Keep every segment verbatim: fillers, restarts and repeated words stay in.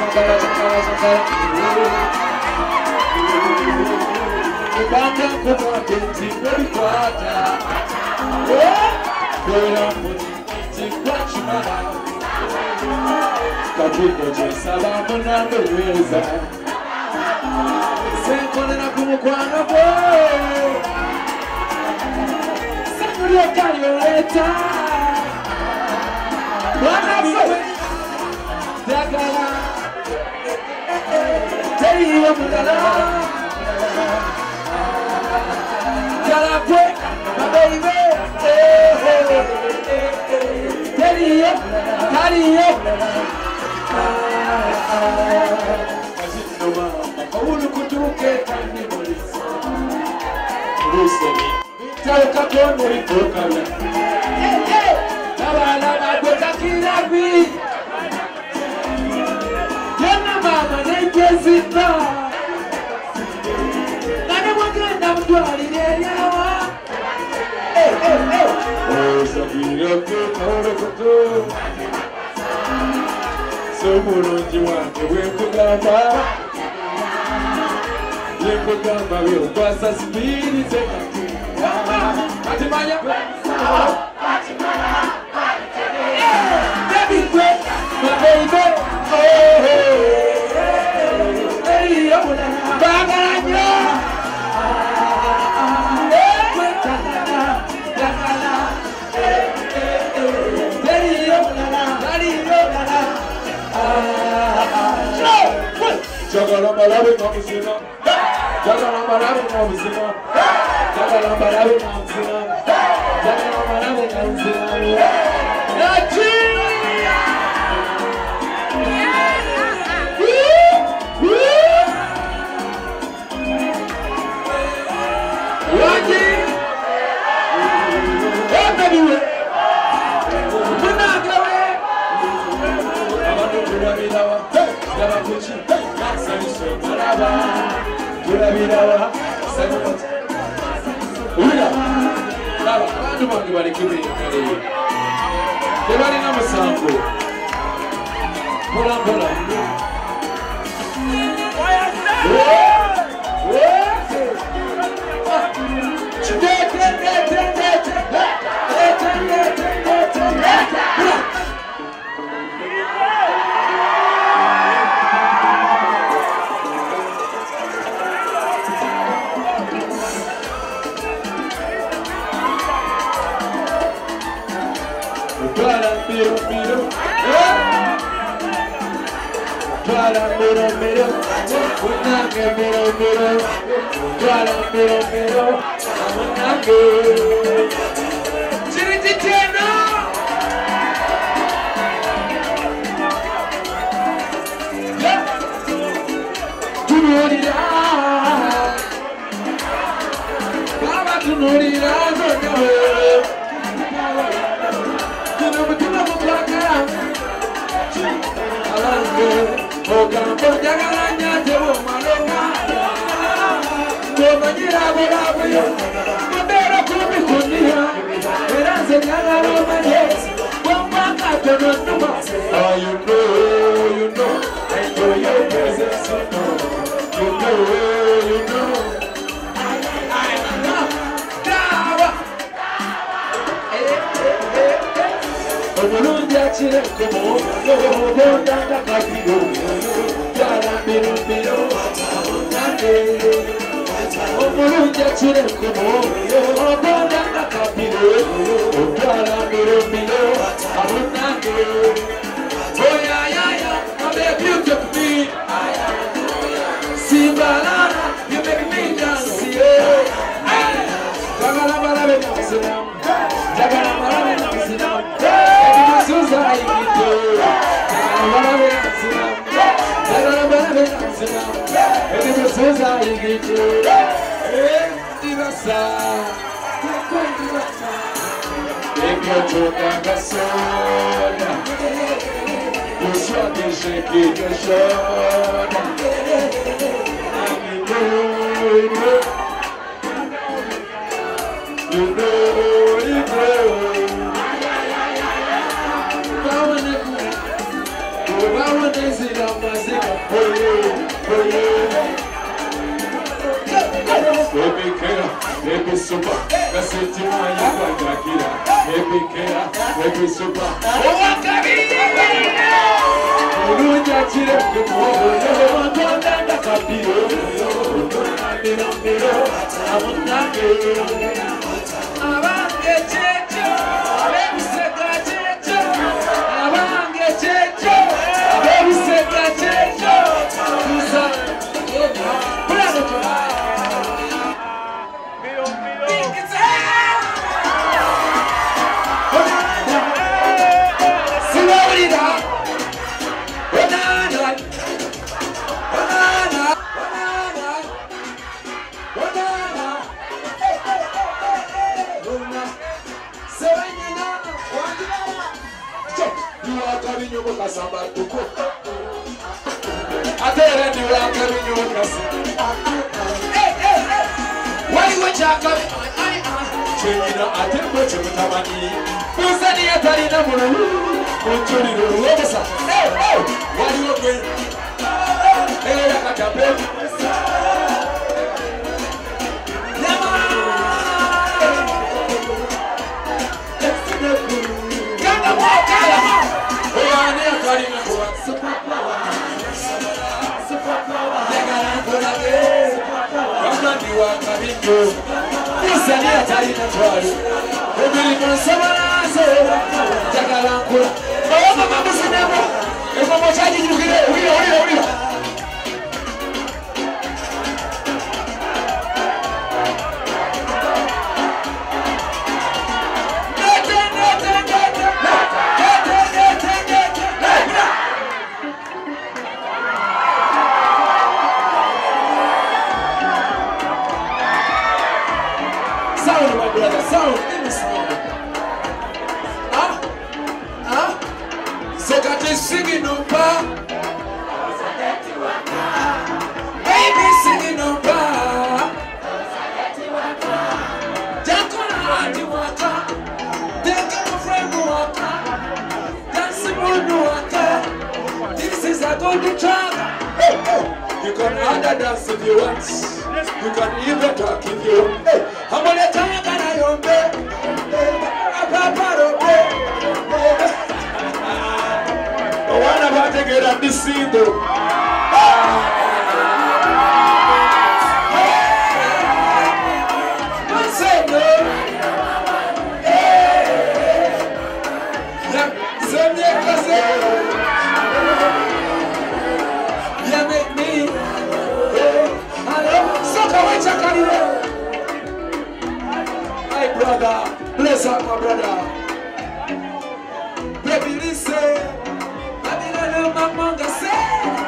Banda como a gente me guarda. Por amor de Guatemala. Capito de salamo na beleza. Sem condena como quando vou. Sem Violeta. Banda foi. Dagala. Tei a mudar. Calabre, my baby, hey, hey, hey, hey. Daddy up, daddy up. Kaulu kutuke kandi polisi. Rusemi, tauka kono ipoka ya. Hey hey, nabala nabota kirabi. Yana mama nengezina. Nana mwagenda mtwali nyawa. Hey hey hey. Oh sabira kutore kutu. Somurungi wange wekugamba. Wekugamba wekwasa sibiri zekati. Atimanya. Atimanya. Baby quick, my baby. Oh hey hey hey. Baganya. Jagala malawi na mzima, jagala malawi na mzima, jagala malawi na mzima, jagala malawi na mzima. Nachi, waji, wajiwe, munagawe, abantu tulabilawa, yabakuchi. Pura vida, Santos. Ula, lava, quando mangi vale che viene? Che vale nome sangue? Pura pura. Ci dete, dete, dete, dete, dete, dete. Miro, miro, para miro, miro, una que miro, miro, para miro, miro, una que chirititeno. Tu morirás, baba, tu morirás, Ocampo jagalaña llevo maloca. Como gira volaba yo, madera como escondía. Era enseñar a los mayores, con vaca no es nomás. Oh, you know, you know, I know your presence, you know, you know, you know. I know, Dawa. Como chile como yo, yo tanta castigo. Yara miro miro, nande. Como yo chile como yo, yo tanta castigo. Yara miro miro, nande. Oh yeah yeah yeah, I'm a beautiful me. Simbalana, you make me dance, yeah. Jagala bala dance now, jagala bala dance now. Susa ikito, jagala bala dance now, jagala bala dance now. Edi Susa ikito, eh divasa, divasa. Ego choka gasola, eu só deixei que eu choro. You know, you know. I wanna see the music. for you, for you. Baby care, baby super, kaseti maya kwa kila. Baby care, baby super. Oh, kabila. Uruja chile kumoyo, mtonda ndakapiro. Ndiro ndiro, amunake. Abange checho, abebiseka checho. Abange checho, abebiseka checho. Kusa, kula nto. You can under dance if you want. You can even talk if you want. Hey, I'm gonna tell you that I don't know. The one about to get on this scene though. Say no. Send me a cassette. My brother, bless up my brother. Baby, listen. I mean, I love my manga say.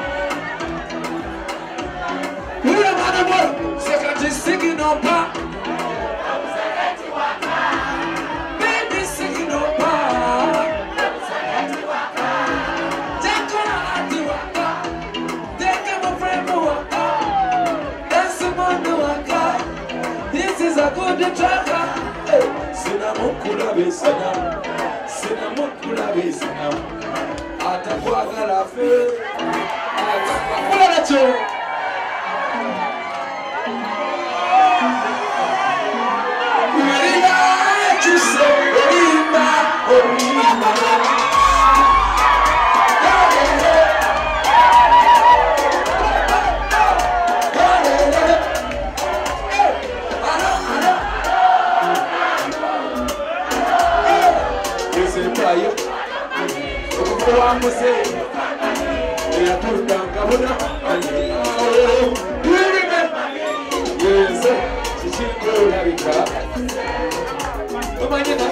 We are not about second singing on pop. Baby, singing on pop. Take on the waka. Take my friend who waka. That's the one who waka. This is a good tracker. Sinamukula besina, sinamukula besina. Atakwagala fe, atakwagala nacho. Marina, chuse, orima, orima. I'm going to say, they are put down Gabona. Yes, she should go have it. Come on, Jenna.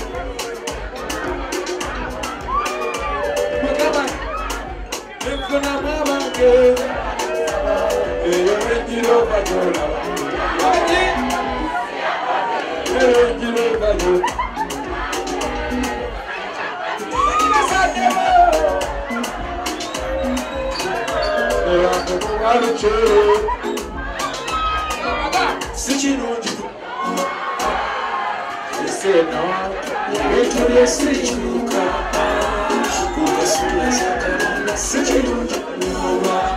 Come on. Look for the mama girl. You're ready to overdo. You're ready to overdo. Sichiruji, you say no, you to the Sichiruka, Sichiruji, no.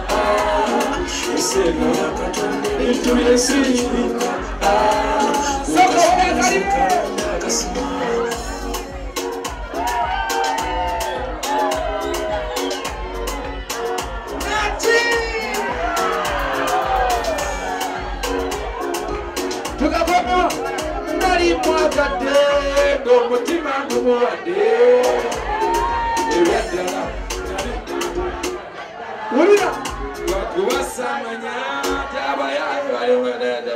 seno into yesiri soko wakari nati tukakoma nari mwakade ndo mutima ngumuwade ebyadala Urira wakubasamanya tabayaye bali wenende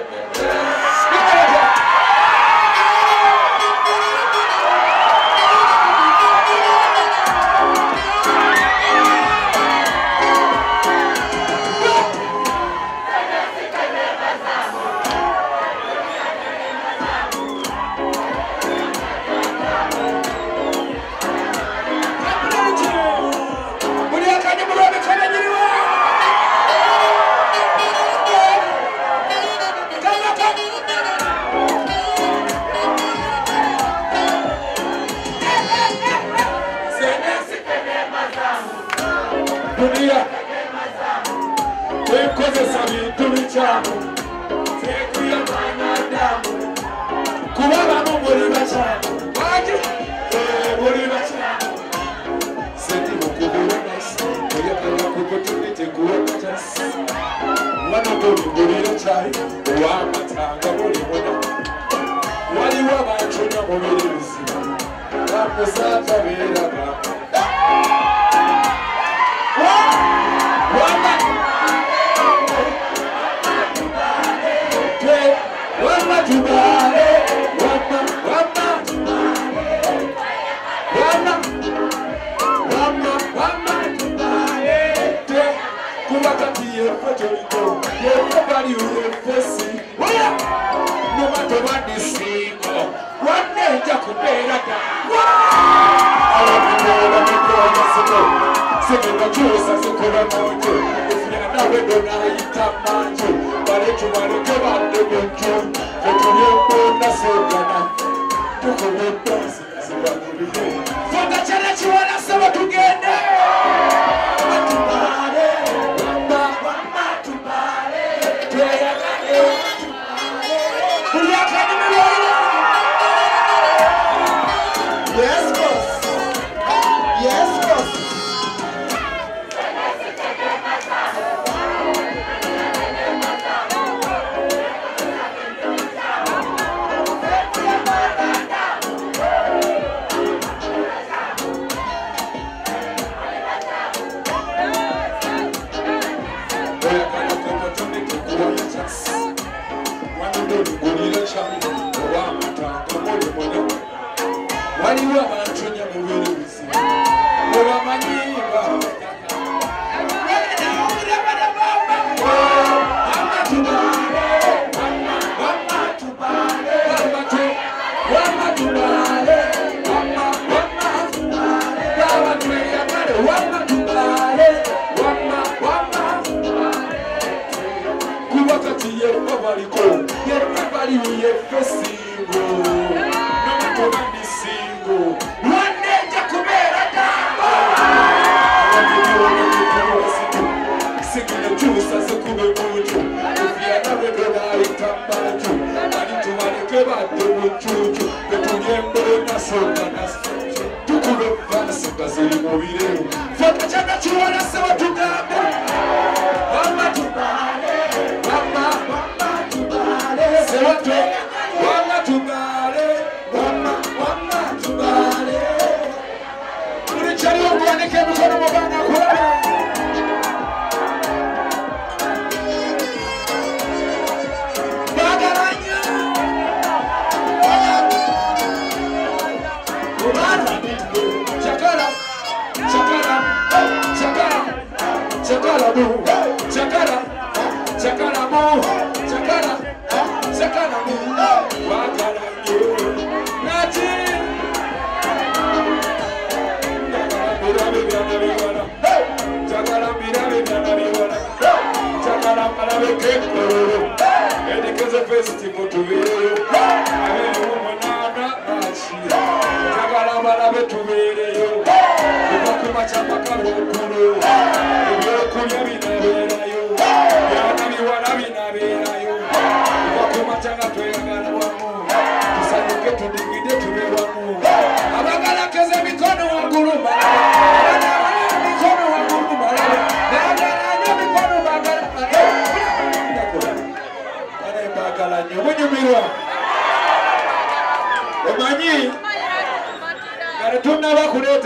Chama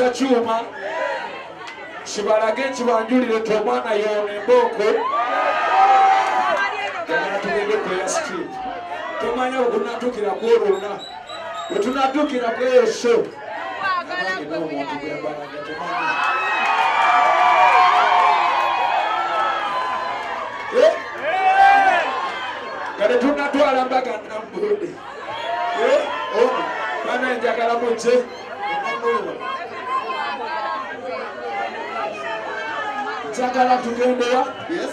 cyuma kibalage kibanjulire to omwana yoona embooko yagala tugende kweya street tomanya okunatuukira kwolona bwe tunatuukira kweyo show abange n'omuntu gweyabalaga tomanya kale tunatwala mbaga nambude ono bana njagala muje njagala tugendewa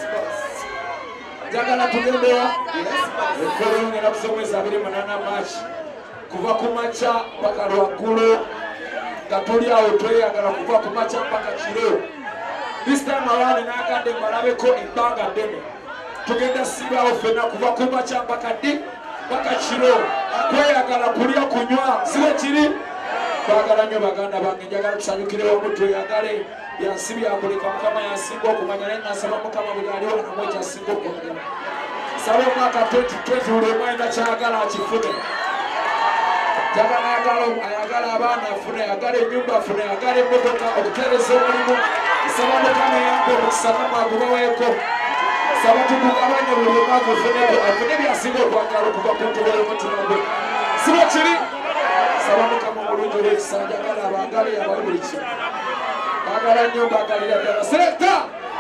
njagala tugendewa ekolo ngenda kusomesa abiri munana March kuva ku makya mpaka lwaggulu nga tuli awo tweyagala kuva ku makya mpaka kiro this time around nagadde mbalabeko ebbanga ddene tugenda sibaawo fenna kuva ku makya mpaka ddi mpaka kiro kweyagala kulya kunywa siwe kiri twagala nnyo baganda bange njagala tusanyukire wamu tweyagale byansi byakuleka mukama yasinga okumanya naye nasaba mukama buli aliwo namwe ekyasinga okwagala saba omwaka twenty twenty buli omu alina kyagala akifune njagala ayagala abaana afune ayagala ennyumba afune ayagala emmotoka okutereza omulimu saba mukama eyambe omukisa namwagubaweeko saba tukugabanye buli omu agufuneko afune byasinga okwagala okuva ku ntobero omutima gwe sibo kiri saba mukama omulungi olw'ekisa njagala abagale abali buli kimu bagala nnyo mbagalira ddala selekta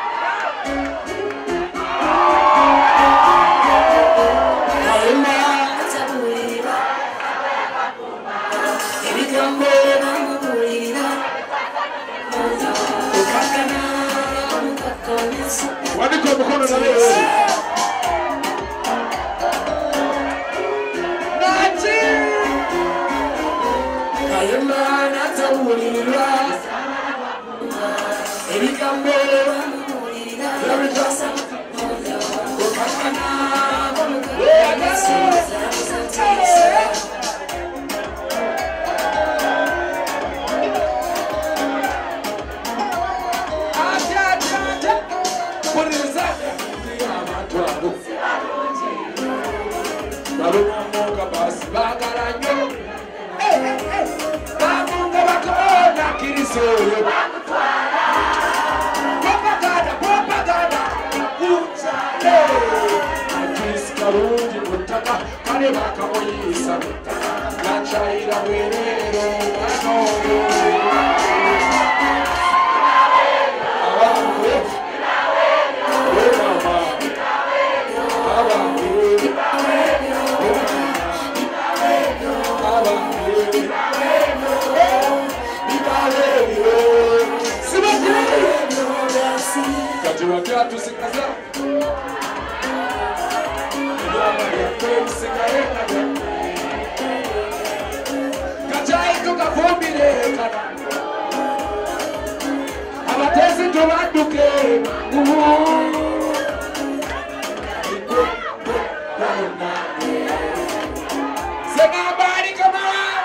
wandika omukono naleero naki kayema natabulirwa ebigambo birabitasa okakana balumamuka basi bagala nnyo bamunga bakoona kiriso oyo propaganda propaganda kukyale akirisi kalungi ku ttaka kale bakamuyisa nakyayira bwereero anoyo abange omama abange Kajua kiatu sikaza Kajai tukavumbile kana abatezi tubaduke Sega habari kama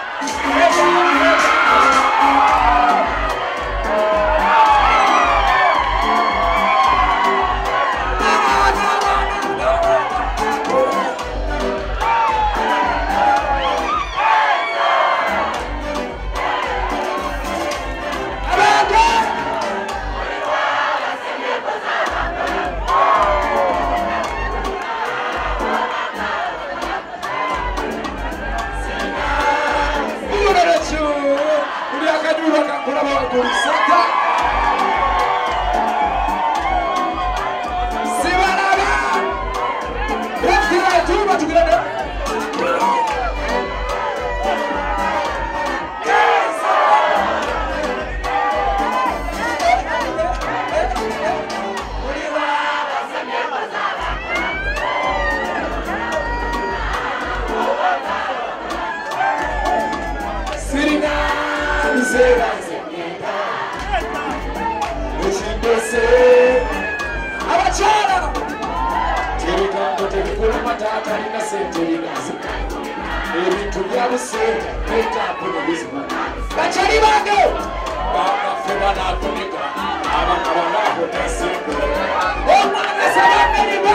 abakyala tebigambo tebikula mataata alina sente linazi ebintu byabuse betapu nebizima bakyali bange bamaffe banatoneka abana banabo nasembe omwana sabameriba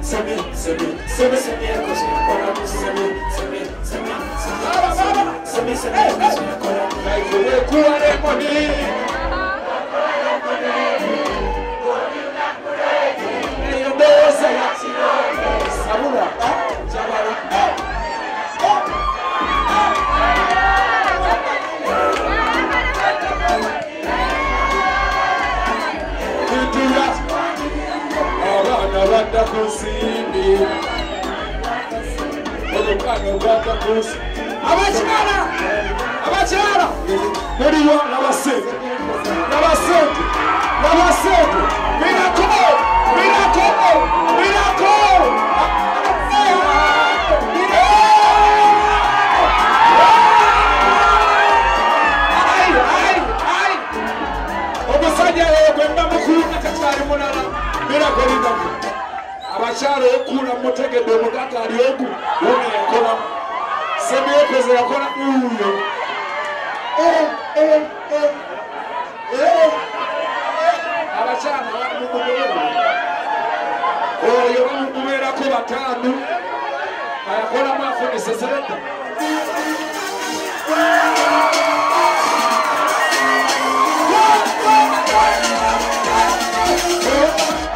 semi, semi, semi, semi, cause you're gonna semi, semi, semi, semi, semi, semi, cause you're gonna like the way you are money. Hey, you know, Sabura, Jabara, Rwanda kusini Rwanda Rwanda kusini Abachara Abachara Muri yo nabasente Nabasente Nabasente Miracle Miracle Miracle Ai ai ai Omusajja yegwenda mukuna katali munana Miracle ndamu Abacharo okula mutegedde omugata ali oku wone yakola sebe yokoze yakola uyo eh eh eh eh abachana bamukuberera oyo bamukubera ko batanu ayakola mafuni sesereta Oh